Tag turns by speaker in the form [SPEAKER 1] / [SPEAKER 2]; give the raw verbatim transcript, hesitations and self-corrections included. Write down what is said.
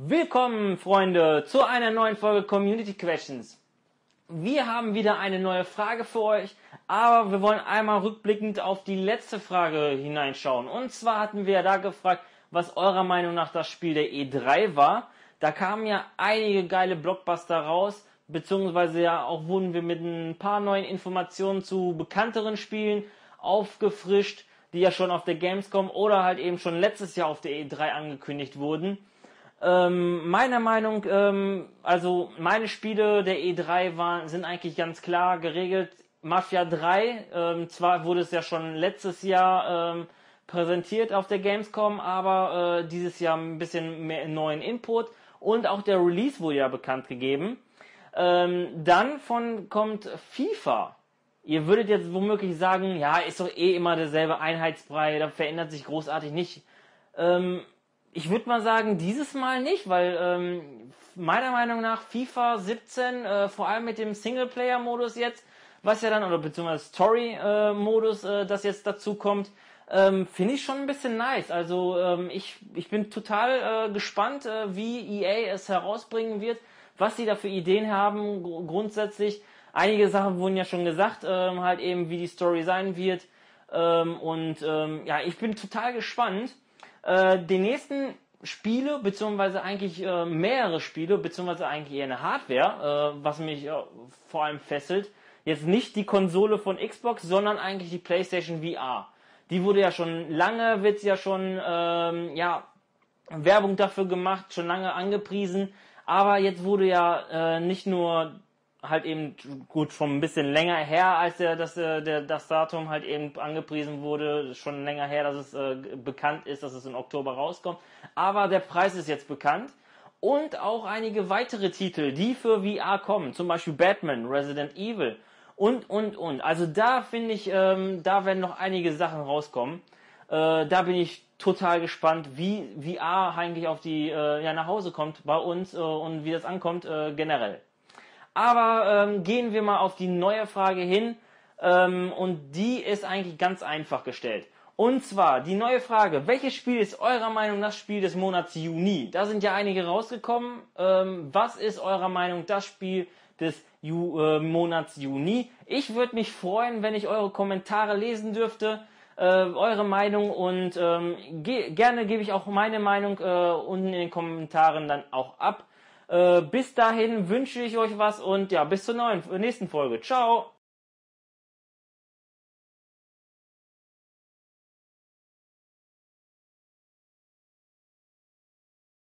[SPEAKER 1] Willkommen, Freunde, zu einer neuen Folge Community Questions. Wir haben wieder eine neue Frage für euch, aber wir wollen einmal rückblickend auf die letzte Frage hineinschauen. Und zwar hatten wir ja da gefragt, was eurer Meinung nach das Spiel der E drei war. Da kamen ja einige geile Blockbuster raus, beziehungsweise ja auch wurden wir mit ein paar neuen Informationen zu bekannteren Spielen aufgefrischt, die ja schon auf der Gamescom oder halt eben schon letztes Jahr auf der E drei angekündigt wurden. Ähm, meiner Meinung, ähm, also meine Spiele der E drei waren, sind eigentlich ganz klar geregelt. Mafia drei, ähm, zwar wurde es ja schon letztes Jahr ähm, präsentiert auf der Gamescom, aber äh, dieses Jahr ein bisschen mehr neuen Input und auch der Release wurde ja bekannt gegeben. Ähm, dann von kommt FIFA. Ihr würdet jetzt womöglich sagen, ja, ist doch eh immer derselbe Einheitsbrei, da verändert sich großartig nicht. Ähm, Ich würde mal sagen, dieses Mal nicht, weil ähm, meiner Meinung nach FIFA siebzehn, äh, vor allem mit dem Singleplayer-Modus jetzt, was ja dann, oder beziehungsweise Story-Modus, äh, das jetzt dazu kommt, ähm, finde ich schon ein bisschen nice. Also ähm, ich, ich bin total äh, gespannt, äh, wie E A es herausbringen wird, was sie da für Ideen haben, gr- grundsätzlich. Einige Sachen wurden ja schon gesagt, ähm, halt eben, wie die Story sein wird. Ähm, und ähm, ja, ich bin total gespannt. Äh, die nächsten Spiele, beziehungsweise eigentlich äh, mehrere Spiele, beziehungsweise eigentlich eher eine Hardware, äh, was mich äh, vor allem fesselt, jetzt nicht die Konsole von Xbox, sondern eigentlich die PlayStation V R. Die wurde ja schon lange, wird ja schon ähm, ja Werbung dafür gemacht, schon lange angepriesen, aber jetzt wurde ja äh, nicht nur halt eben, gut, schon ein bisschen länger her, als der, dass äh, der, das Datum halt eben angepriesen wurde, schon länger her, dass es äh, bekannt ist, dass es im Oktober rauskommt, aber der Preis ist jetzt bekannt und auch einige weitere Titel, die für V R kommen, zum Beispiel Batman, Resident Evil und, und, und. Also da finde ich, ähm, da werden noch einige Sachen rauskommen. Äh, da bin ich total gespannt, wie V R eigentlich auf die, äh, ja, nach Hause kommt bei uns äh, und wie das ankommt äh, generell. Aber ähm, gehen wir mal auf die neue Frage hin ähm, und die ist eigentlich ganz einfach gestellt. Und zwar die neue Frage, welches Spiel ist eurer Meinung nach das Spiel des Monats Juni? Da sind ja einige rausgekommen. Ähm, was ist eurer Meinung das Spiel des Ju- äh, Monats Juni? Ich würde mich freuen, wenn ich eure Kommentare lesen dürfte, äh, eure Meinung und ähm, ge- gerne gebe ich auch meine Meinung äh, unten in den Kommentaren dann auch ab. Äh, bis dahin wünsche ich euch was und ja, bis zur neuen, nächsten Folge. Ciao!